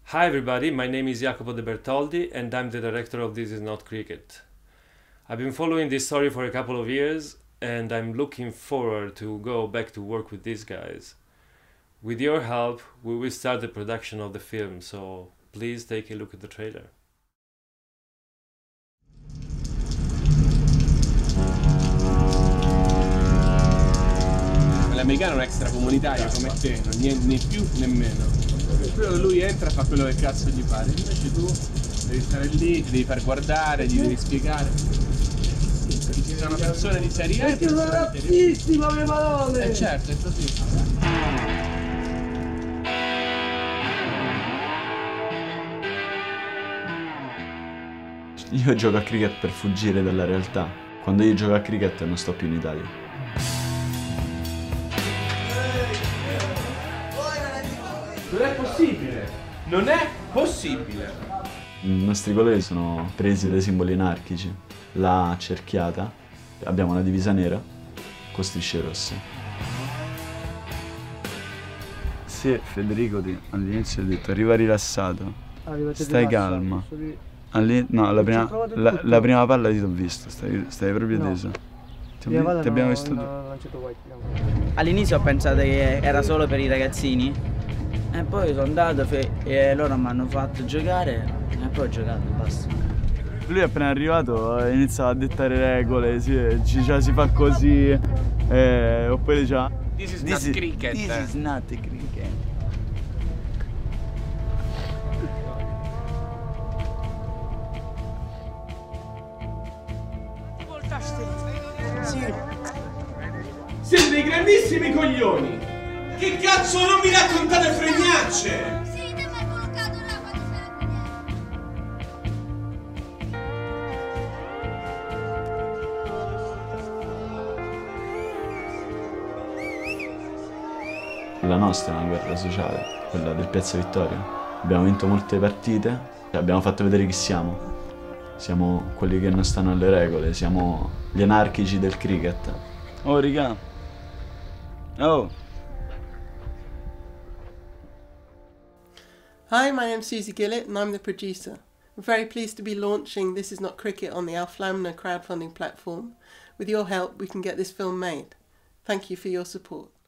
Hi everybody, my name is Jacopo De Bertoldi and I'm the director of This Is Not Cricket. I've been following this story for a couple of years and I'm looking forward to go back to work with these guys. With your help, we will start the production of the film, so please take a look at the trailer. L'americano è un extracomunitario come te, né più né meno. Quello che lui entra fa quello che cazzo gli pare, invece tu devi stare lì, ti devi far guardare, gli devi spiegare. Ci sono persone di serie A e persone di serie B. Mie parole! Certo, è così. Io gioco a cricket per fuggire dalla realtà. Quando io gioco a cricket non sto più in Italia. Non è possibile! Non è possibile! I nostri colori sono presi dai simboli anarchici. La cerchiata, abbiamo una divisa nera con strisce rosse. Sì, Federico all'inizio ha detto arriva rilassato, stai calma. No, la prima palla ti ho visto, stai proprio teso. Ti abbiamo visto tu. All'inizio ho pensato che era solo per i ragazzini e poi sono andato e loro mi hanno fatto giocare e poi ho giocato, basta. Lui appena arrivato iniziava a dettare regole, si fa così, oppure già. This is not cricket. This is not cricket. Sì. Siete dei grandissimi coglioni! Che cazzo non mi raccontate fregnacce! Sì, te mi hai collocato là quando sei La nostra è una guerra sociale, quella del Piazza Vittoria. Abbiamo vinto molte partite e abbiamo fatto vedere chi siamo. Siamo quelli che non stanno alle regole, siamo gli anarchici del cricket. Oh, raga. Oh. Hi, my name's Susie Gillett and I'm the producer. We're very pleased to be launching This Is Not Cricket on the Aflamnah crowdfunding platform. With your help, we can get this film made. Thank you for your support.